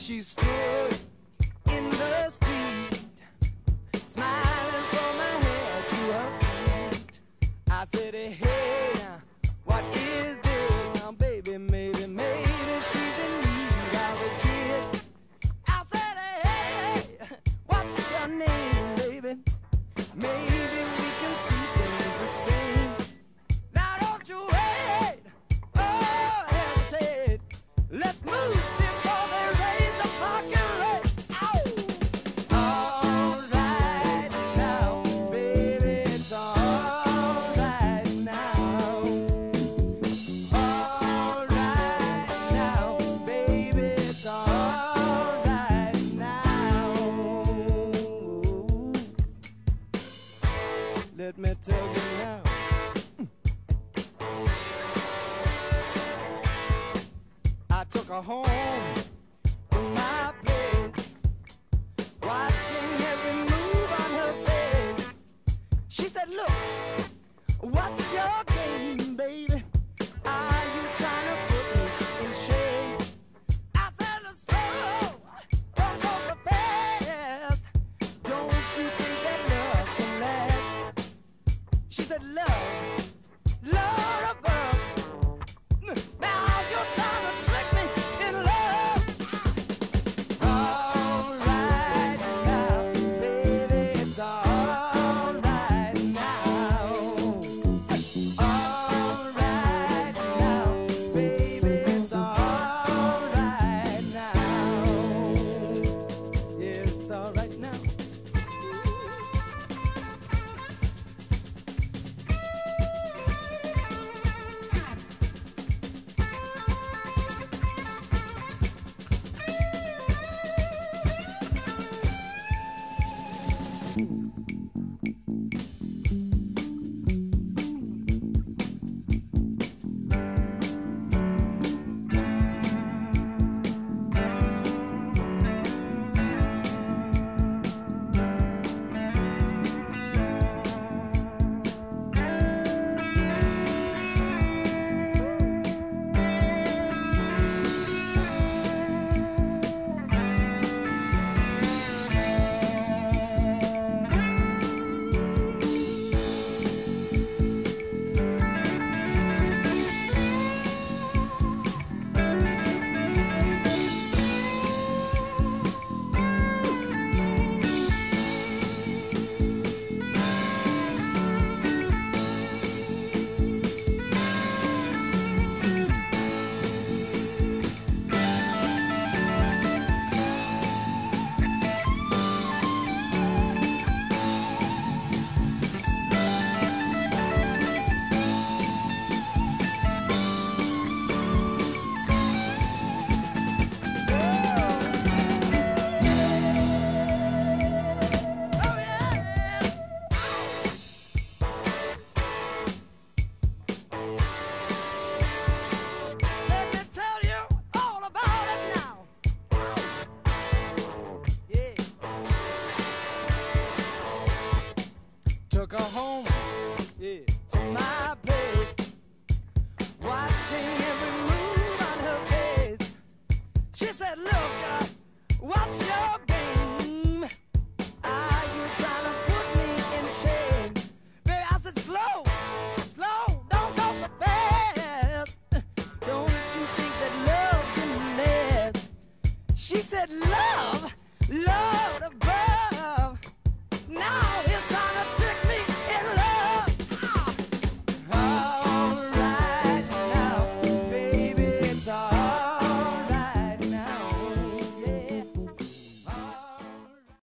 She stood in the street, smiling from her head to her feet. I said, hey, what is this? Now, baby, maybe she's in need of a kiss. I said, hey, what's your name, baby? Maybe we can see things the same. Now, don't you wait, oh, hesitate. Let's move before they raise the parking rate. All right now, baby, it's all right now. All right now, baby, it's all right now. Let me tell you now. I took her home to my place, watching every move on her face. She said, look, what's your game, baby? Are you trying to put me in shame? I said, slow, don't go so fast. Don't you think that love can last? She said, love, Lord above. Now you're trying to trick me in love. All right now, baby, it's all right now. All right now, baby, it's all right now. Yeah, it's all right now. Let me tell you all about it now. Yeah. Took her home, yeah, to my place, watching every move on her face. She said, look, what's your game? Are you trying to put me in shame? Baby, I said, slow, slow, don't go so fast. Don't you think that love can last? She said, love, love above. Now